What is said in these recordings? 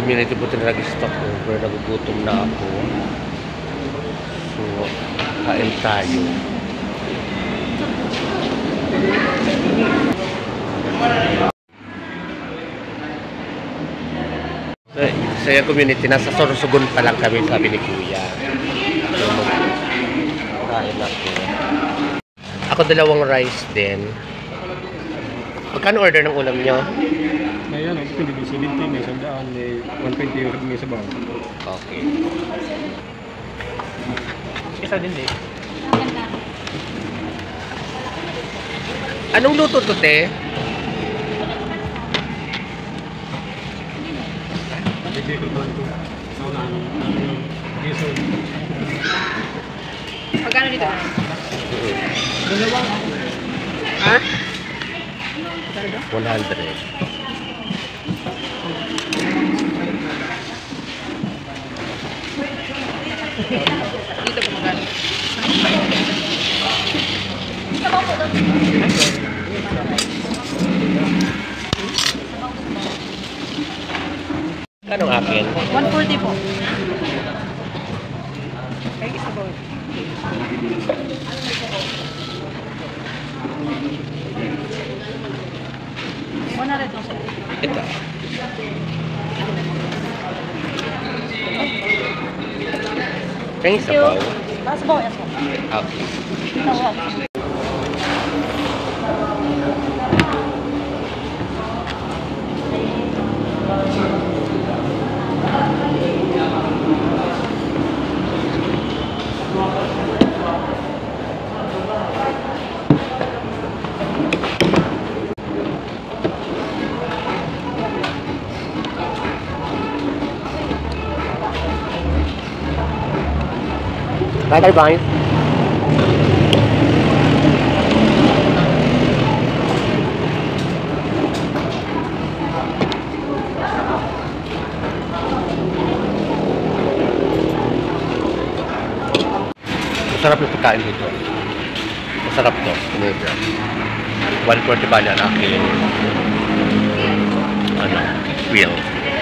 community buti na nag-stop over. Nagugutom na ako. So, kain tayo. Sa community, nasa Sorsogon pa lang kami, sabi ni Kuya. So, kain ako. Ako dalawang rice din. Magkano order ng ulam nyo? Ngayon, ito hindi 70, may 100, may 120 yung may sabaw. Okay. Isa din eh. Anong luto to, te? Hindi ko ba ito? Saunahan. Yeso. Magkano dito? Dalawa. Ha? 100. Dito po magkano? Anong akin? 140 po. Ay, isa po. One hundred lang, sir. Ito. Kaya isa pa. Tapos po, yes po. Okay. Tawag. Bye bye. Masarap yung pagkain dito. Masarap to. 140 ba na aking wheel.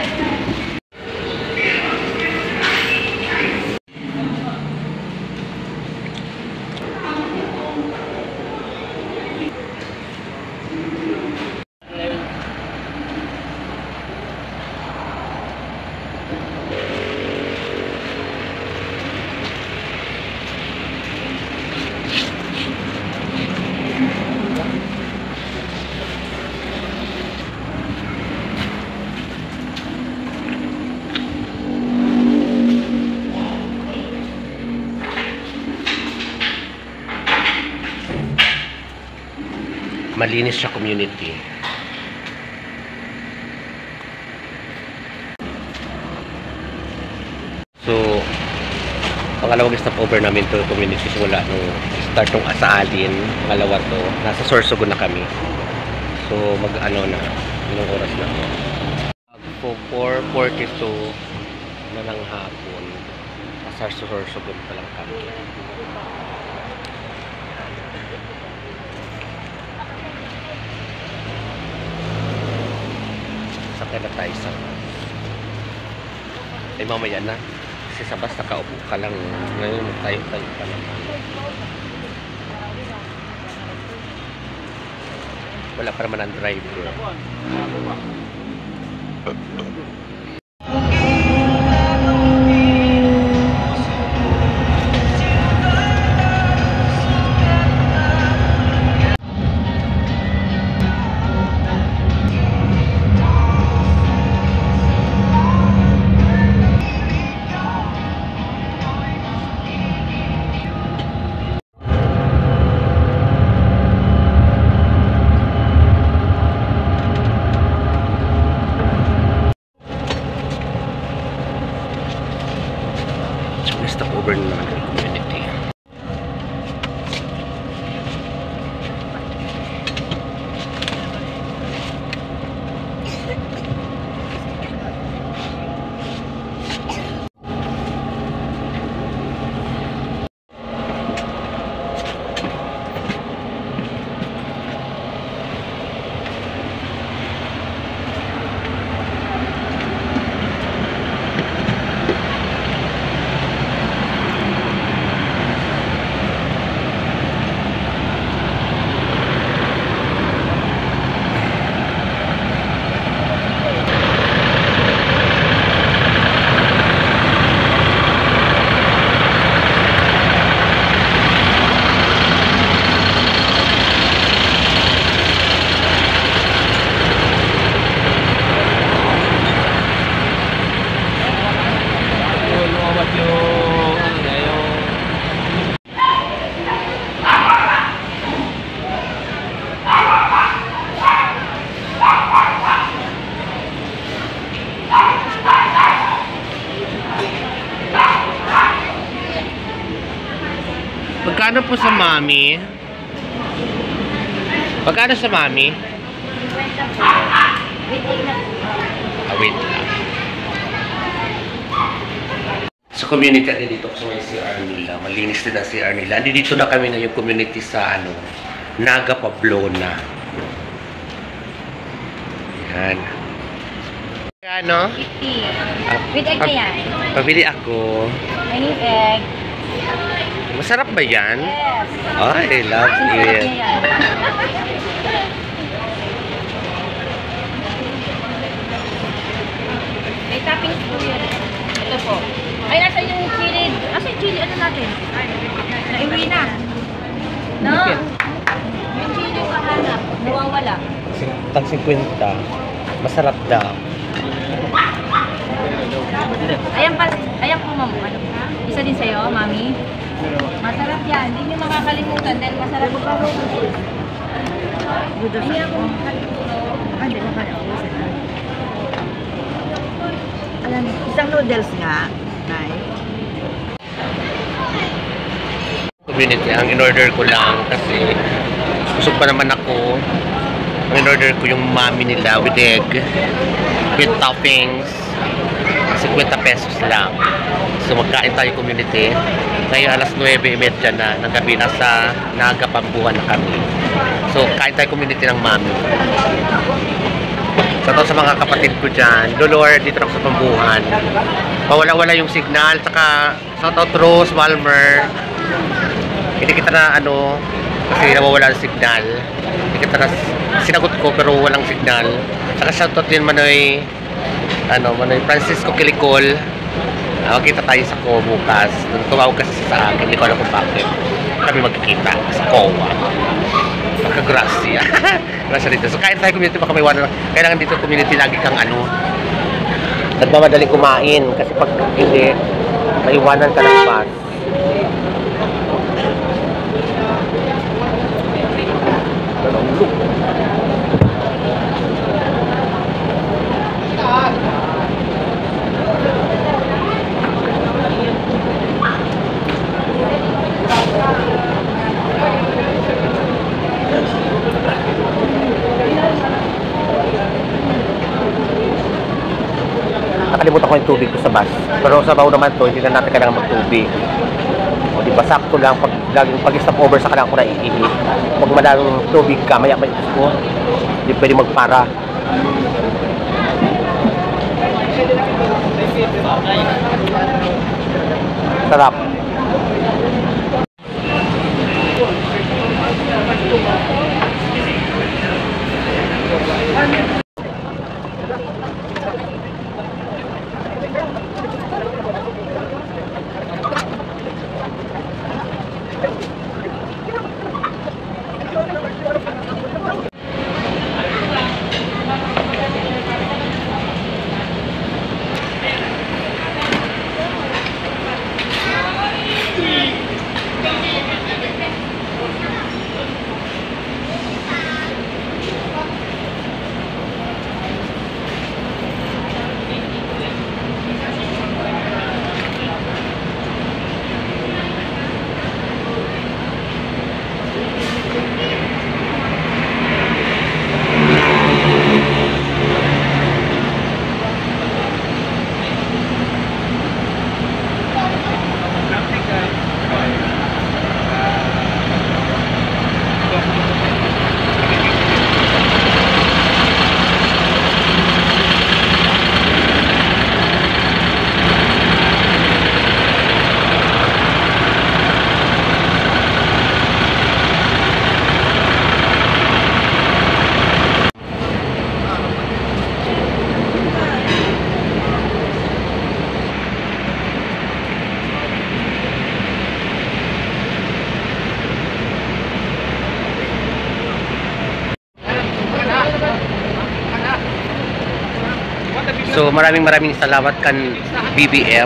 Malinis siya community. So, pangalawang stopover namin to community simula nung start nung Asaalin. Pangalawa to, nasa Sorsogon na kami. So, mag-ano na, ilang oras na to. 4:42 na ng hapon. Nasa Sorsogon pa lang kami. Sakay na tayo sa bus. Ay mamaya na. Kasi sa bus nakaupo ka lang. Ngayon tayo-tayo ka naman. Wala pa naman ang driver. po sa mami? Magkano sa mami? Wait lang. Sa community natin dito sa may CR nila. Malinis din ang CR nila. Dito na kami na yung community sa Naga Pablona. Yan. Ano? 50. With egg na yan. Pabili ako. I need egg. Masarap ba yan? Yes. I love it. May toppings po yan. Ito po. Ay, nasa yung chili. Nasa yung chili, ano natin? Naiwi na. No. Yung chili yung kahanap. Nawawala. Tag 50. Masarap daw. Ayan po, ma'am. Ano? Isa din sa'yo, mami. Masarap yan. Hindi nyo makakalimutan dahil masarap po. Hindi ako makakalimutan. Hindi ko kaya. Alam, isang noodles nga. Nice. Community, ang in-order ko lang kasi busog pa naman ako. Ang in-order ko yung mami nila with egg, with toppings, 50 pesos lang. So magkain tayo community. Ngayon alas 9:30 na ng gabi, nasa Nagapambuhan na kami. So kain tayo community ng mami. Sa mga kapatid ko dyan, Dolor, dito ako sa Pambuhan. Mawala-wala yung signal, saka shoutout Rose, Walmer. Hindi kita na kasi nawawala ang signal. Hindi kita na sinagot ko pero walang signal. Saka shoutout din Manoy Francisco Kilikol. Magkita tayo sa COA bukas. Tumawag kasi sa akin, hindi ko alam kung bakit kami magkikita sa COA. Pagka-gracia. Gracia dito. So kain tayo community, baka may iwanan. Kailangan dito community lagi kang nagmamadaling kumain. Kasi pag hindi, maiwanan ka ng bus. Nakalimutan ko yung tubig ko sa bus. Pero sa baw naman to, hindi na natin kailangan magtubig. O diba, sakto lang. Pag-stop over sa kailangan ko na iihi. Huwag malamang tubig ka, maya-maya ko. Hindi pwede magpara. Sarap. So maraming salamat kan BBM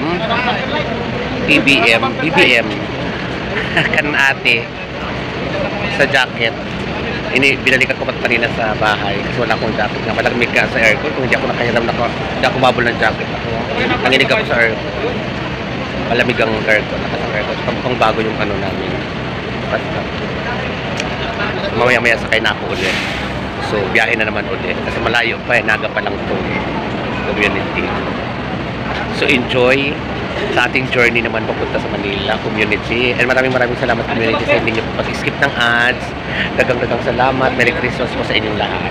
kan ate sa jacket. Binalikan ko pa kanina sa bahay kasi wala akong jacket nga. Malamig ka sa aircon. Kung hindi ako nakahiram hindi ako mabul ng jacket ako. Nanginig ako sa aircon. Malamig ang aircon. Nakasang aircon. Pang bago yung namin. Basta. Mamaya-maya sakay na ako ulit. So, biyahe na naman ulit. Kasi malayo pa eh. Naga pa lang to community. So, enjoy sa ating journey naman papunta sa Manila community. And maraming salamat community sa inyo pag-skip ng ads. Dagang salamat. Merry Christmas po sa inyong lahat.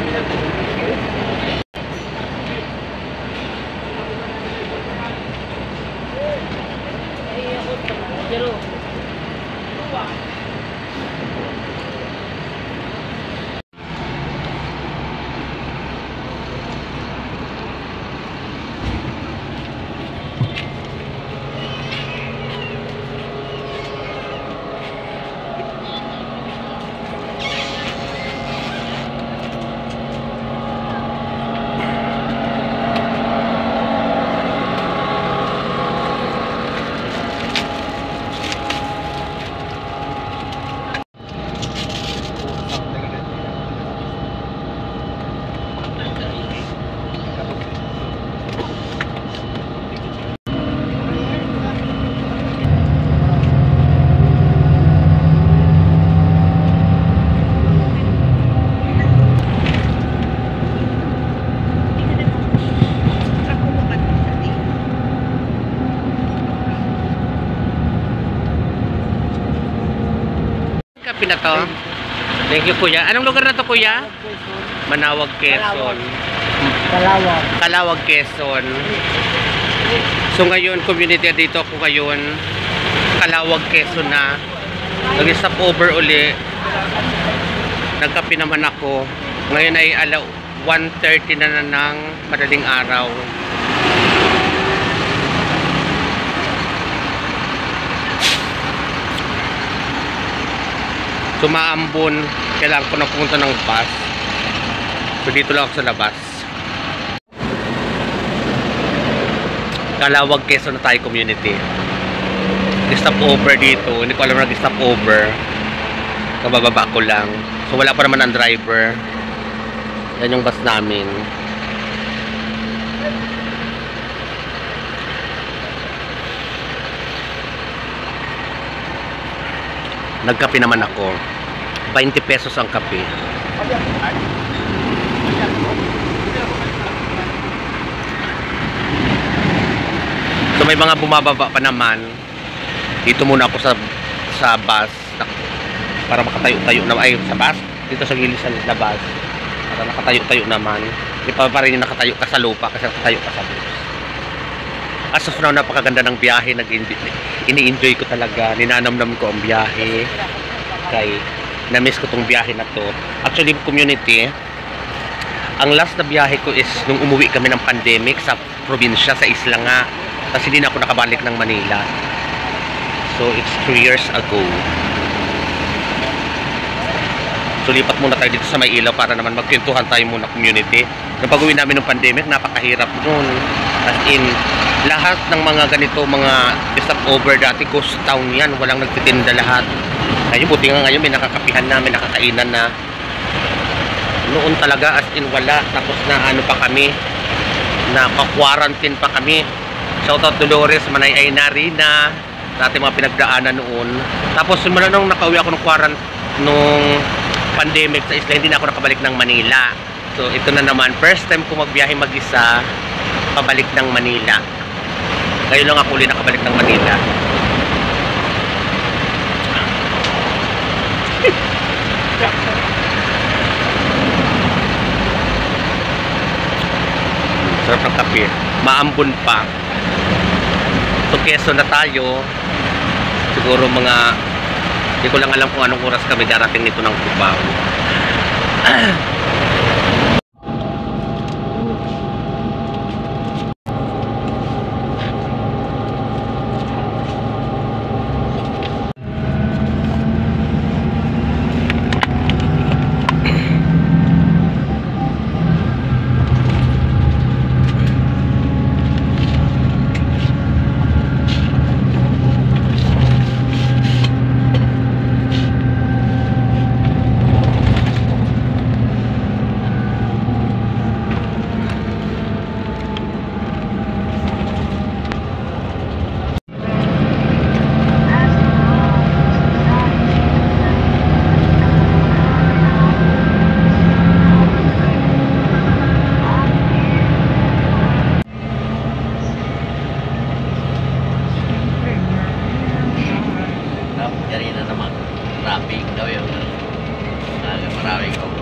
Kape na to. Thank you, kuya. Anong lugar na to, kuya? Manawag, Quezon. Calawag, Quezon. So ngayon, community dito ako ngayon. Calawag, Quezon na. Nag-stop over uli. Nagkape naman ako. Ngayon ay 1:30 na ng madaling araw. So Maambon, kailangan ko na pumunta ng bus. So dito lang ako sa labas. Calawag, Quezon na tayo community. Stop over dito. Hindi ko alam na stop over. Kabababa ko lang. So wala pa naman ang driver. Yan yung bus namin. Nagkape naman ako. 20 pesos ang kape. So may mga bumababa pa naman. Dito muna ako sa bus para makatayo-tayo na ay sa bus. Dito sa gilid sa labas para nakatayo-tayo naman. Hindi pa rin yung nakatayo ka sa lupa kasi nakatayo ka sa bus. As of now, napakaganda ng biyahe. Ini-enjoy ko talaga. Ninanamnam ko ang biyahe. Kaya na-miss ko tong biyahe na to. Actually, community, ang last na biyahe ko is nung umuwi kami ng pandemic sa probinsya, sa isla nga. Kasi hindi na ako nakabalik ng Manila. So, it's 3 years ago. So, lipat muna tayo dito sa may ilaw para naman magkwentuhan tayo muna community. Nung pag-uwi namin ng pandemic, napakahirap nun. As in, lahat ng mga ganito, mga stopover dati, ghost town yan. Walang nagtitinda lahat. Ngayon, buti nga ngayon, may nakakapihan na, may nakakainan na. Noon talaga, as in, wala. Tapos na ano pa kami, naka-quarantine pa kami. Shoutout Dolores, Manay Aynari na dati mga pinagdaanan noon. Tapos, simula nung nakauwi ako ng nung pandemic sa isla, hindi na ako nakabalik ng Manila. So, ito na naman, first time ko magbiyahe mag-isa, pabalik ng Manila. Ngayon lang ako ulit nakabalik ng Manila. Sarap ng kape. Maambon pa. So, Quezon na tayo. Siguro mga, hindi ko lang alam kung anong oras kami darating nito ng Cubao. Maraming ko.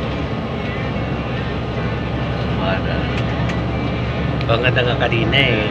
Wala. Ang ganda nga kanina eh.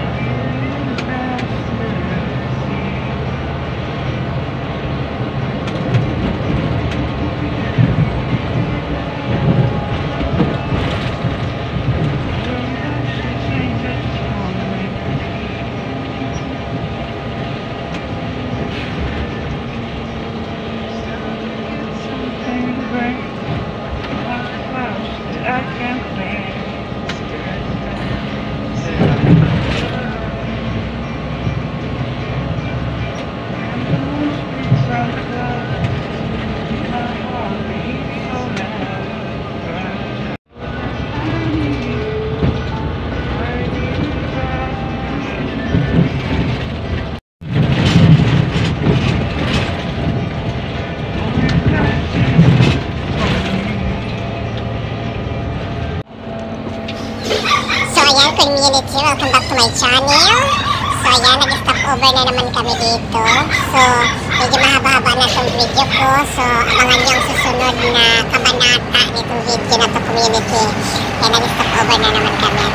Community, welcome back to my channel. So ayan, nag-stop over na naman kami dito. So medyo mahaba-haba na itong video ko. So abangan nyo ang susunod na kabanata nitong video na to, community. Kaya nag-stop over na naman kami.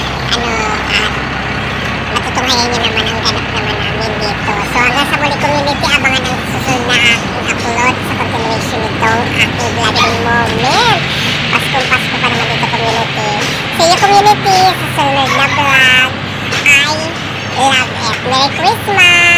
Matutunghayan nyo naman ang ganap naman namin dito. So hanggang sa muli, community, abangan ang susunod na aking upload sa continuation nitong aking vlogging moment. Paskong Pasko pa naman dito, community. See you, community, sa sunod na vlog. I love it. Merry Christmas!